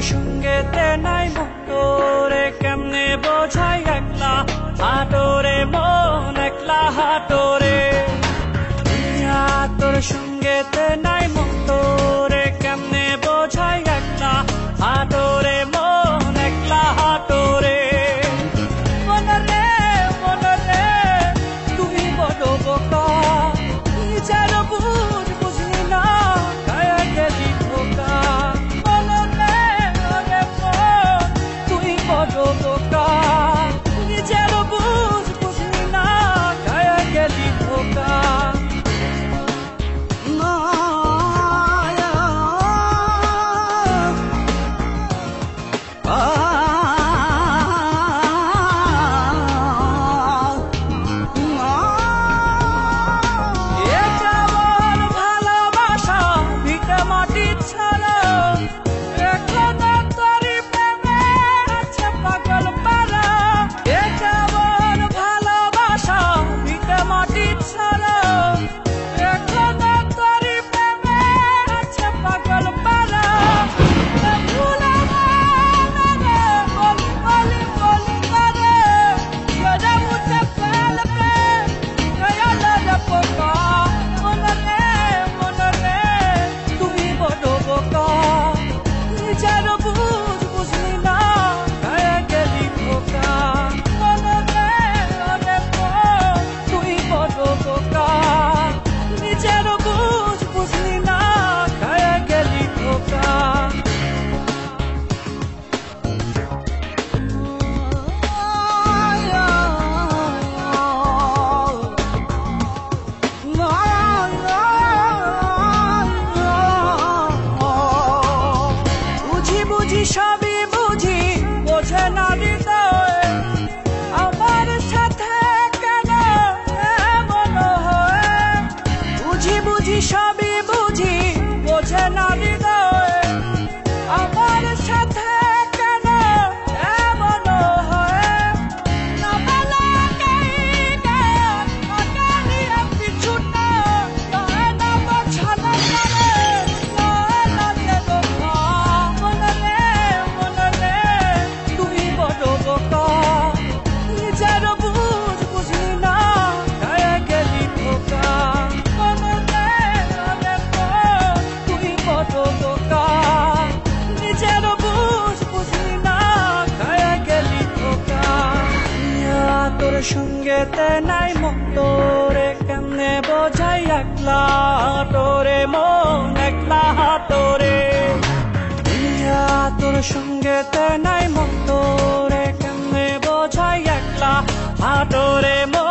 সঙ্গেতে নাই তোরে কেমনে বোঝাই একলা হাটোরে মন একলা হাটোরে তোর সঙ্গেতে নাই তোরে কেমনে বোঝাই একলা হাটোরে মন একলা হাটোরে মনরে মনরে তুমি বড় বোকা নিজের বুঝ বুঝলি না গায়ে গেলি ধোকা মনরে ওরে মন তুই বড় বোকা নিজের বুঝ বুঝলি না গায়ে গেলি ধোকা সবই বুঝি বোঝে না হৃদয় আমার সাথে কেন এমন হয় বুঝি বুঝি সবই বুঝি বোঝে না হৃদয় আমার সাথে কেন এমন হয় না পিছু না বোঝানো তোর সঙ্গেতে নাই তোরে কেমনে বোঝাই একলা তোরে মন একলা তোরে তোর সঙ্গেতে নাই তোরে কেমনে বোঝাই একলা হাটোরে মন